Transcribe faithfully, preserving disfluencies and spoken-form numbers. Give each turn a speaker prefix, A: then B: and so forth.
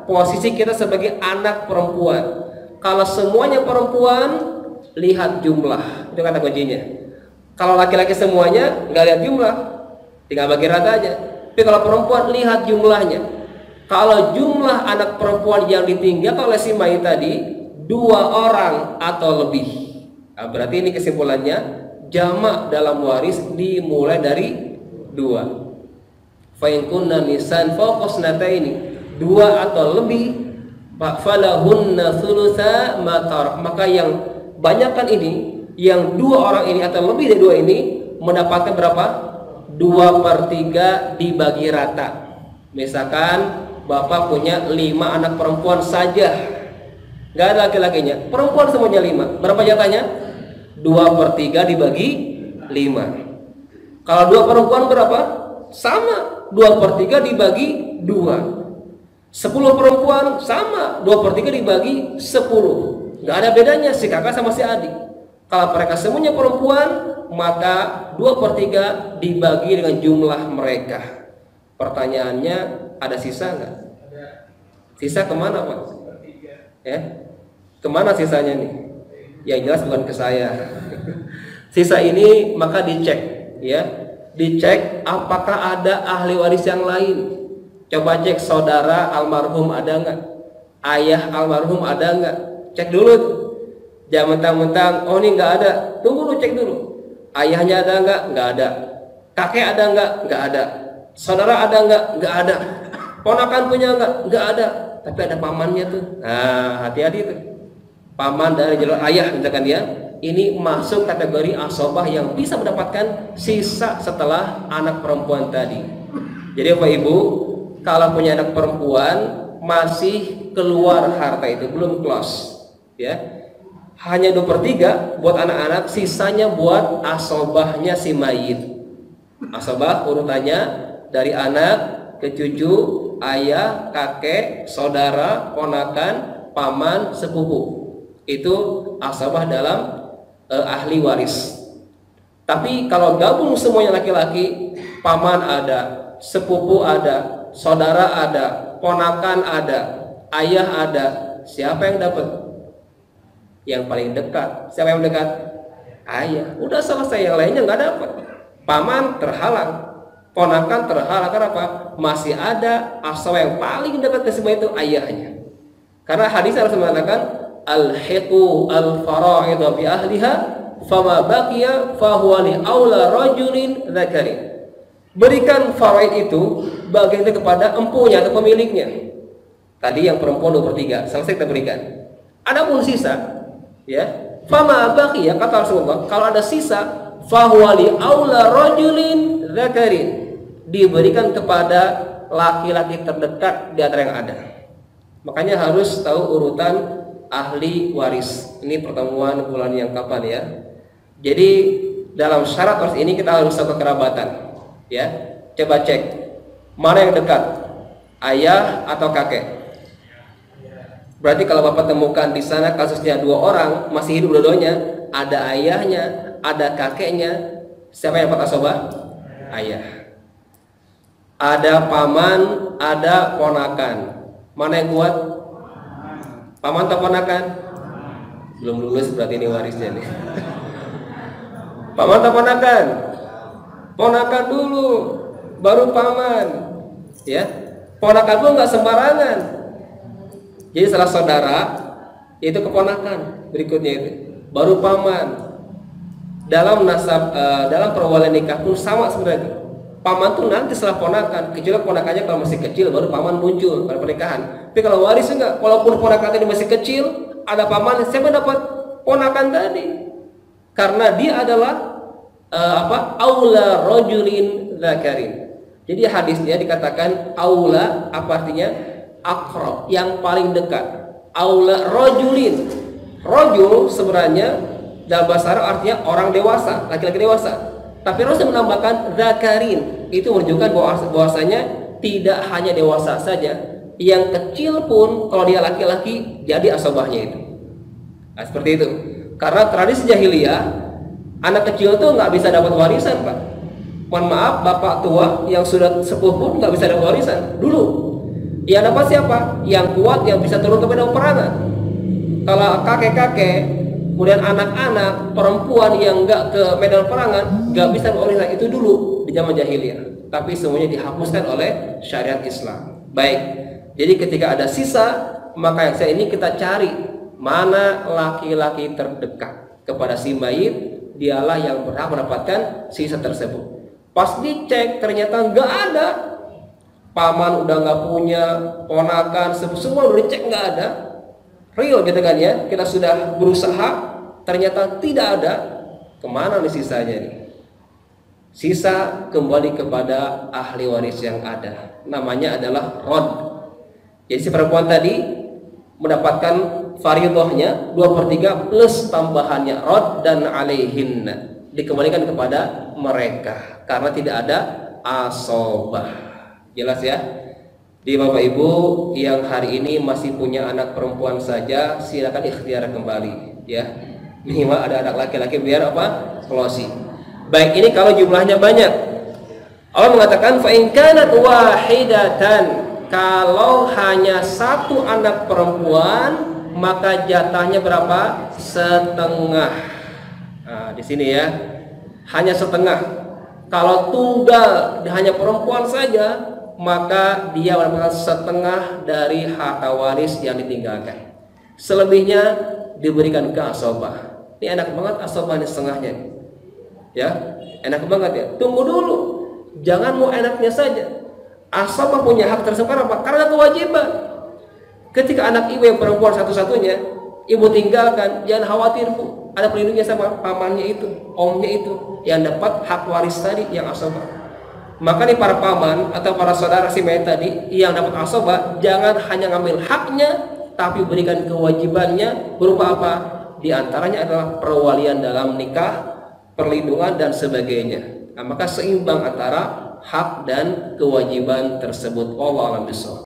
A: posisi kita sebagai anak perempuan. Kalau semuanya perempuan, lihat jumlah, itu kata kuncinya. Kalau laki-laki semuanya nggak lihat jumlah, tinggal bagi rata aja. Tapi kalau perempuan, lihat jumlahnya. Kalau jumlah anak perempuan yang ditinggalkan oleh si mayit tadi dua orang atau lebih, nah, berarti ini kesimpulannya jamak dalam waris dimulai dari dua. Fa in kunna nisan fawqa snataini, dua atau lebih, falahunna thulutsa ma tarak, maka yang banyakkan ini, yang dua orang ini atau lebih dari dua ini mendapatkan berapa? Dua per tiga dibagi rata. Misalkan bapak punya lima anak perempuan saja, nggak ada laki-lakinya, perempuan semuanya lima, berapa jatahnya? Dua per tiga dibagi lima. Kalau dua perempuan berapa? Sama, dua per tiga dibagi dua. Sepuluh perempuan sama, dua per tiga dibagi sepuluh. Nggak ada bedanya si kakak sama si adik. Kalau mereka semuanya perempuan, maka dua per tiga dibagi dengan jumlah mereka. Pertanyaannya, ada sisa nggak? Sisa kemana Pak? Ya, kemana sisanya nih? Yang jelas bukan ke saya. Sisa ini maka dicek, ya, dicek apakah ada ahli waris yang lain. Coba cek saudara almarhum ada nggak, ayah almarhum ada nggak, cek dulu tuh. Jangan mentang-mentang oh ini nggak ada, tunggu dulu, cek dulu. Ayahnya ada nggak? Nggak ada. Kakek ada nggak? Nggak ada. Saudara ada nggak? Nggak ada. Ponakan punya nggak? Nggak ada. Tapi ada pamannya tuh. Nah, hati-hati tuh. Paman dari jalur ayah misalkan dia, ini masuk kategori asobah yang bisa mendapatkan sisa setelah anak perempuan tadi. Jadi Bapak Ibu, kalau punya anak perempuan masih keluar harta itu, belum close, ya, hanya dua per tiga buat anak-anak, sisanya buat asobahnya si mayit. Asobah urutannya dari anak ke cucu, ayah, kakek, saudara, ponakan, paman, sepupu. Itu asobah dalam eh, ahli waris. Tapi kalau gabung semuanya laki-laki, paman ada, sepupu ada, saudara ada, ponakan ada, ayah ada, siapa yang dapat? Yang paling dekat. Siapa yang dekat? Ayah. Udah selesai, yang lainnya nggak dapat. Paman terhalang, ponakan terhalang. Kenapa? Masih ada asal yang paling dekat ke semua itu ayahnya. Karena hadis harus mengatakan al-hiqu al-fara'idha bi ahliha fama baqiya fahuwa li aula rajulin dzakarin. Berikan faraid itu bagian itu kepada empunya atau pemiliknya. Tadi yang perempuan dua per tiga selesai kita berikan. Adapun sisa, ya, fama baqiya kata Rasulullah, kalau ada sisa fahuwa li aula rajulin dzakarin, diberikan kepada laki-laki terdekat di antara yang ada. Makanya harus tahu urutan ahli waris. Ini pertemuan bulan yang kapan ya? Jadi dalam syarat waris ini kita harus tahu kekerabatan. Ya, coba cek mana yang dekat, ayah atau kakek. Berarti kalau bapak temukan di sana kasusnya dua orang masih hidup dua-duanya, ada ayahnya, ada kakeknya, siapa yang dapat asobah? Ayah. Ada paman, ada ponakan. Mana yang kuat? Paman atau ponakan? Belum lulus berarti ini warisnya nih. Paman atau ponakan? Ponakan dulu, baru paman, ya. Ponakan pun nggak sembarangan. Jadi salah saudara itu keponakan, berikutnya itu baru paman. Dalam nasab, uh, dalam perwalian nikah pun sama sebenarnya. Paman tuh nanti setelah ponakan, kecuali ponakannya kalau masih kecil baru paman muncul pada pernikahan. Tapi kalau waris enggak, walaupun ponakan tadi masih kecil, ada paman, siapa dapat? Ponakan tadi, karena dia adalah Uh, apa aula rajulin dzakarin. Jadi hadisnya dikatakan aula, apa artinya? Aqrab, yang paling dekat. Aula rajulin. Rajul sebenarnya dalam bahasa Arab artinya orang dewasa, laki-laki dewasa. Tapi Rasul menambahkan dzakarin. Itu menunjukkan bahwa bahwasanya tidak hanya dewasa saja, yang kecil pun kalau dia laki-laki jadi asobahnya itu. Nah, seperti itu. Karena tradisi jahiliyah, anak kecil tuh nggak bisa dapat warisan, Pak. Mohon maaf, bapak tua yang sudah sepuh pun nggak bisa dapat warisan dulu. Yang dapat siapa? Yang kuat, yang bisa turun ke medan peperangan. Kalau kakek-kakek, kemudian anak-anak, perempuan yang nggak ke medan peperangan, nggak bisa berorientasi. Itu dulu di zaman jahiliyah. Tapi semuanya dihapuskan oleh syariat Islam. Baik, jadi ketika ada sisa, maka yang saya ini kita cari mana laki-laki terdekat kepada si mayit, dialah yang berhak mendapatkan sisa tersebut. Pas dicek ternyata nggak ada, paman udah nggak punya, ponakan semua udah dicek nggak ada, real gitu kan ya, kita sudah berusaha ternyata tidak ada, kemana nih sisanya nih? Sisa kembali kepada ahli waris yang ada, namanya adalah rod. Jadi si perempuan tadi mendapatkan fariidahnya dua per tiga plus tambahannya rod dan alaihinna, dikembalikan kepada mereka karena tidak ada asobah. Jelas ya? Di Bapak Ibu yang hari ini masih punya anak perempuan saja, silakan ikhtiar kembali ya. Minimal ada anak laki-laki biar apa? Klosi. Baik, ini kalau jumlahnya banyak. Allah mengatakan fa in kanat wahidatan, kalau hanya satu anak perempuan maka jatahnya berapa? Setengah. Nah, di sini ya. Hanya setengah. Kalau tunggal hanya perempuan saja, maka dia mendapatkan setengah dari harta waris yang ditinggalkan. Selebihnya diberikan ke asobah. Ini enak banget asobah ini setengahnya. Ya, enak banget ya. Tunggu dulu. Jangan mau enaknya saja. Asobah punya hak tersebut apa? Karena kewajiban. Ketika anak ibu yang perempuan satu-satunya, ibu tinggalkan, jangan khawatir bu, ada pelindungnya sama pamannya itu, omnya itu, yang dapat hak waris tadi yang asobah. Maka nih para paman atau para saudara si mayit tadi yang dapat asobah, jangan hanya ngambil haknya, tapi berikan kewajibannya berupa apa? Di antaranya adalah perwalian dalam nikah, perlindungan dan sebagainya. Nah, maka seimbang antara hak dan kewajiban tersebut. Wallahu a'lam bishawab.